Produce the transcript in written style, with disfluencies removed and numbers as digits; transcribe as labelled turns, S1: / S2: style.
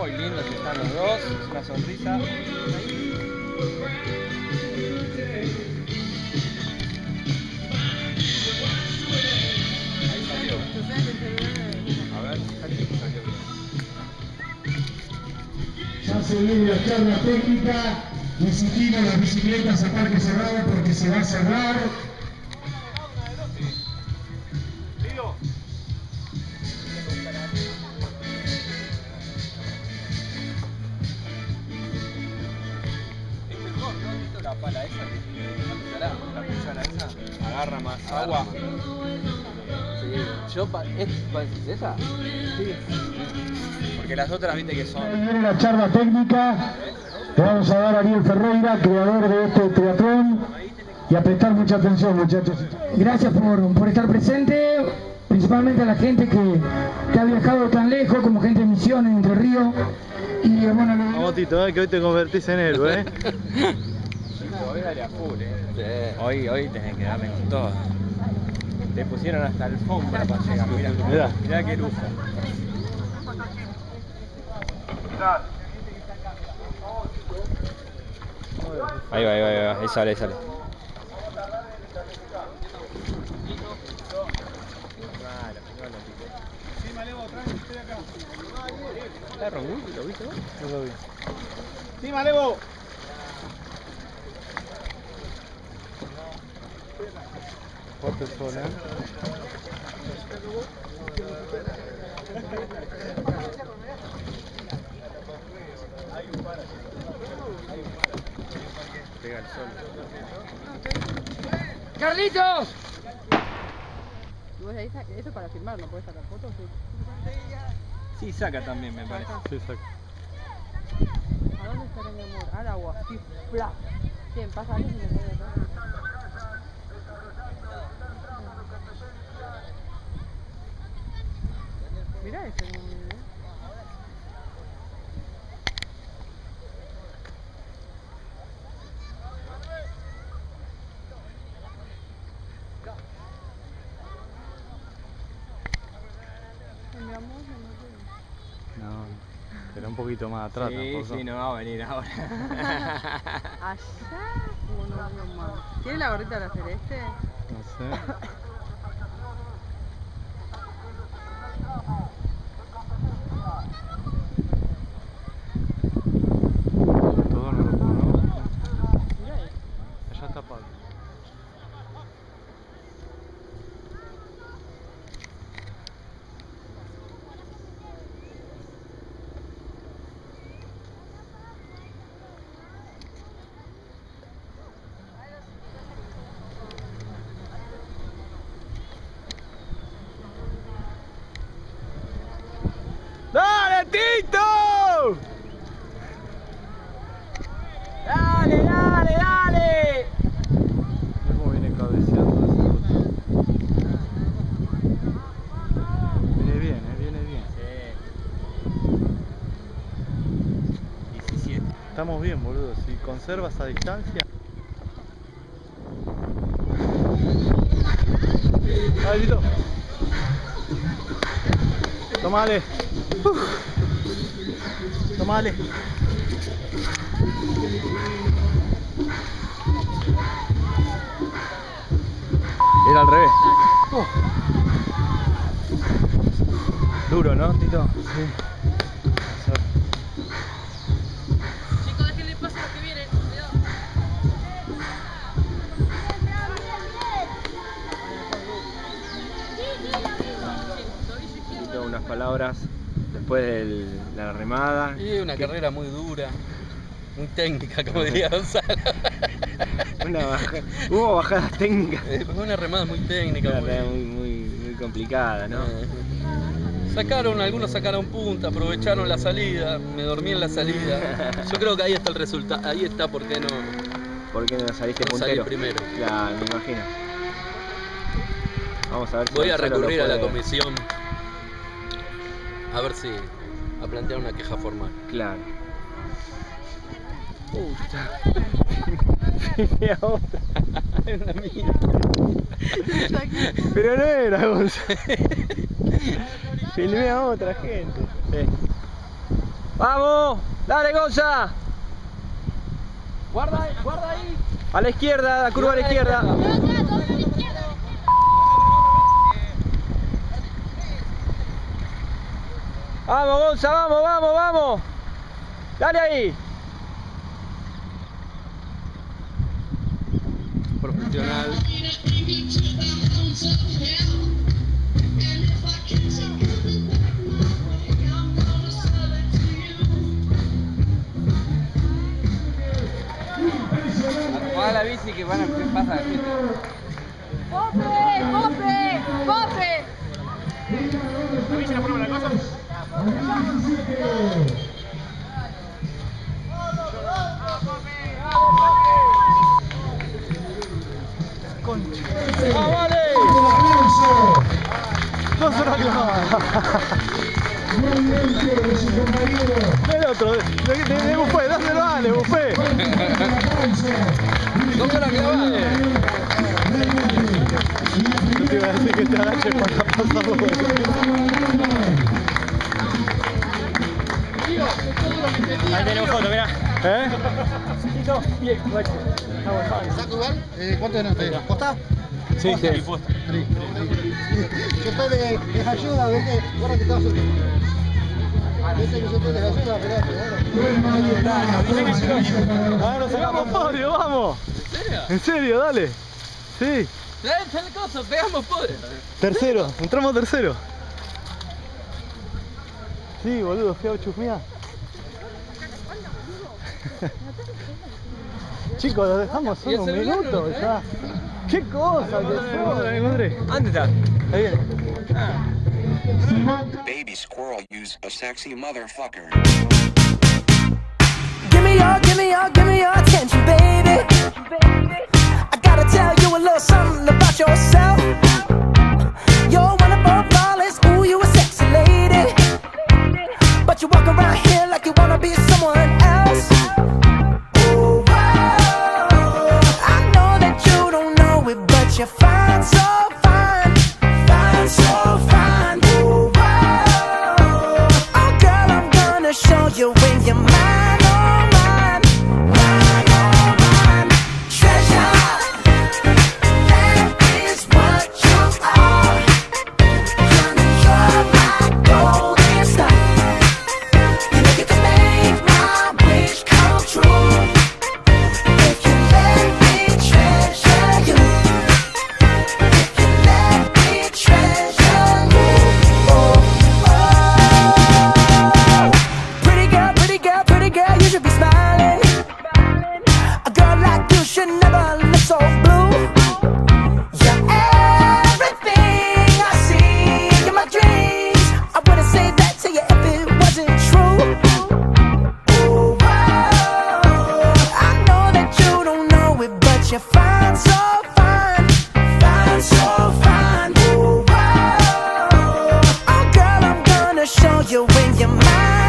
S1: Muy lindos están los dos, una sonrisa. Ahí salió. A ver, salió bien.
S2: Ya se viene la charla técnica. Insistimos las bicicletas a parque cerrado porque se va a cerrar.
S1: La pala esa, la cuchara esa, agarra más agua. Sí, ¿es esa? Sí. Porque las otras, viste que son.
S2: Viene la charla técnica. Le vamos a dar a Ariel Ferreira, creador de este triatlón. Y a prestar mucha atención, muchachos. Gracias por estar presente, principalmente a la gente que ha viajado tan lejos, como gente de Misiones, Entre Ríos. Y bueno,
S3: vamos Tito, que hoy te convertís en héroe,
S1: Hoy dale a full, Sí. Hoy tenés que darle con todo. Te pusieron hasta alfombra para llegar, mirá qué lujo. Ahí va, ahí sale. ¿Está Rongull? ¿Lo viste vos?
S3: No lo vi.
S1: ¡Sí, Malevo!
S3: Fuerte el sol,
S1: Pega el sol.
S4: ¡Carlitos! Eso es para filmar, ¿no puedes sacar fotos?
S1: Sí, saca también, me parece.
S3: Sí, saca.
S4: ¿A dónde estará mi amor? Al agua. Sí, bla. Bien, pasa alguien y me cae atrás. Mirá ese video. Mi amor,
S3: No, pero un poquito más atrás.
S1: Sí, no va a venir ahora.
S4: allá o no veo más. ¿Tiene la gorrita de la celeste?
S3: No sé. Todo no lo conozco.
S4: Mirá eso.
S3: Allá está Pablo.
S1: ¡Dale, Tito! ¡Dale!
S3: Mira cómo viene cabeceando ese auto. Viene bien.
S1: Sí. 17.
S3: Estamos bien, boludo. Si conservas esa distancia. Dale, Tito. Tomale. Tomale.
S1: Era al revés. Duro, ¿no, Tito?
S3: Sí.
S4: Chicos, déjenle paso a los que vienen. Cuidado.
S1: Tito, unas palabras después de la remada.
S5: Y una carrera muy dura, muy técnica, como diría Gonzalo.
S1: Hubo bajadas técnicas.
S5: Fue una remada muy técnica.
S1: Muy complicada, ¿no?
S5: Algunos sacaron punta, aprovecharon la salida, me dormí en la salida. Yo creo que ahí está el resultado, ahí está por qué no
S1: saliste
S5: salí
S1: puntero.
S5: primero.
S1: Claro, me imagino. Vamos a ver si
S5: Voy a
S1: Gonzalo
S5: recurrir a la
S1: puede-
S5: comisión a ver si a plantear una queja formal.
S1: Claro.
S3: Filmé a otra. Pero no era Gonzalo. Filmé a otra gente.
S1: Vamos, dale Gonza.
S5: Guarda ahí.
S1: A la izquierda, la curva a la izquierda. Vamos Gonza, vamos, vamos, vamos. Dale ahí.
S5: Profesional.
S1: Acomodá la bici que van a pasar la gente.
S4: ¡Cope! ¡Cope! ¡Cope!
S1: ¿La bici la ponemos la cosa? ¡Ah, vale! ¡No se lo el otro, de Buffet, dáselo, dale, Buffet.
S5: ¿Cómo la clavas?
S3: No te iba a decir que te agaches para pasarlo.
S1: Ahí tenemos foto, mirá. Bien, guacho.
S6: ¿Saco igual? ¿Cuánto de usted? ¿Posta?
S3: Sí, sí.
S6: Yo estoy de ayuda, ¿viste? Guarda que estaba suelto. Dice que yo estoy de ayuda, pero
S3: Ah, nos sacamos podio, vamos.
S5: ¿En serio?
S3: ¿En serio? Dale. Sí.
S5: Traete el coso, pegamos poder.
S3: Tercero, entramos tercero. Sí, boludo, fui a chusmear. Chicos, los dejamos
S5: ¿Y el
S3: solo un
S5: celular no
S3: minuto
S5: lo traes?
S3: ya. ¿Qué cosa? ¿La encontré?
S1: ¿Dónde está?
S3: Ahí viene.
S7: Baby squirrel use a sexy motherfucker.
S8: Give me your attention, baby. I gotta tell you a little something about yourself. You're one of our flawless, ooh, you a sexy lady. But you walk around here like you wanna be someone else. Ooh, whoa. I know that you don't know it, but you're fine, so fine. Fine, so fine. Ooh, whoa. Oh, girl, I'm gonna show you when you're mine. You're fine, so fine, fine, so fine. Ooh, whoa. Oh, girl, I'm gonna show you when you're mine.